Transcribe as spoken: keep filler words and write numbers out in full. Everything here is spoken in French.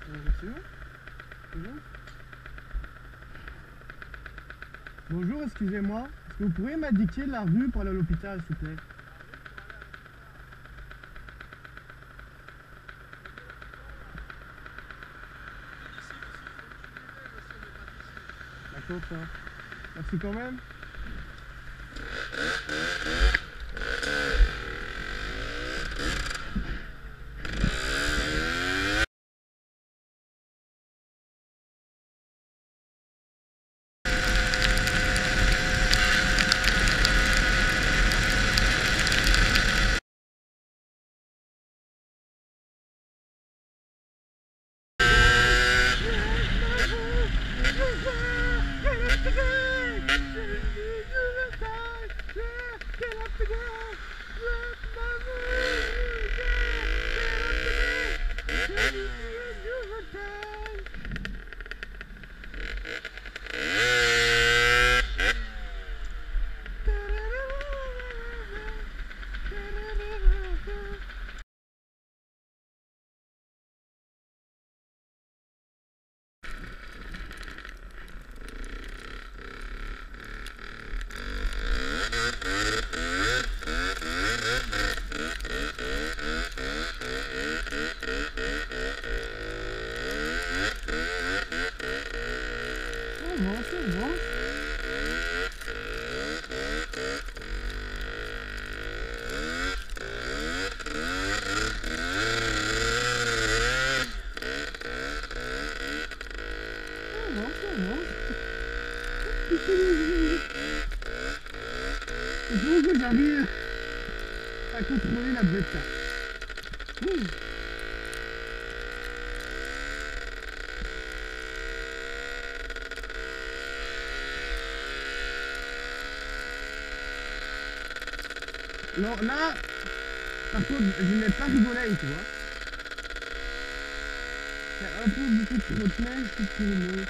C'est bon? C'est bon? Bonjour, excusez-moi. Est-ce que vous pourriez m'indiquer la rue pour aller à l'hôpital, s'il vous plaît? D'accord, ça. Merci quand même. Il faut que j'arrive à contrôler la bête. Mmh. Alors là, par contre, je n'ai pas rigolé, tu vois. Il y a un peu beaucoup de trop de neige qui tourne.